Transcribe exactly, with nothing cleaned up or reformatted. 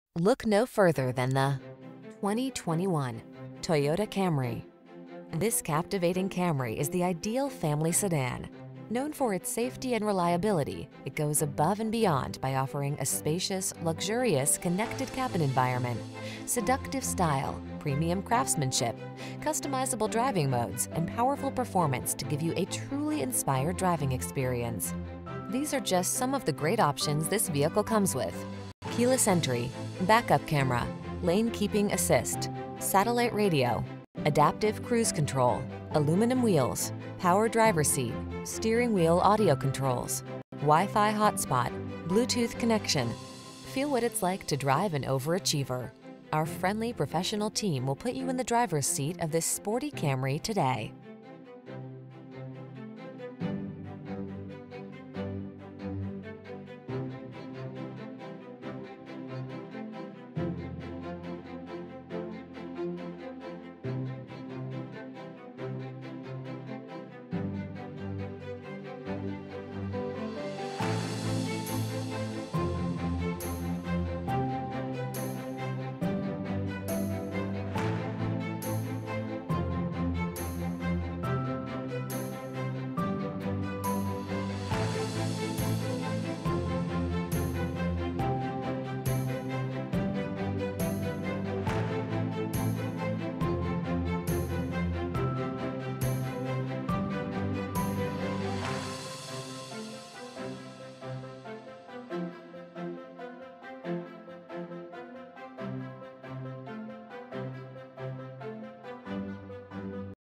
Look no further than the twenty twenty-one Toyota Camry. This captivating Camry is the ideal family sedan. Known for its safety and reliability, it goes above and beyond by offering a spacious, luxurious, connected cabin environment, seductive style, premium craftsmanship, customizable driving modes, and powerful performance to give you a truly inspired driving experience. These are just some of the great options this vehicle comes with: keyless entry, backup camera, lane keeping assist, satellite radio, adaptive cruise control, aluminum wheels, power driver seat, steering wheel audio controls, Wi-Fi hotspot, Bluetooth connection. Feel what it's like to drive an overachiever. Our friendly professional team will put you in the driver's seat of this sporty Camry today.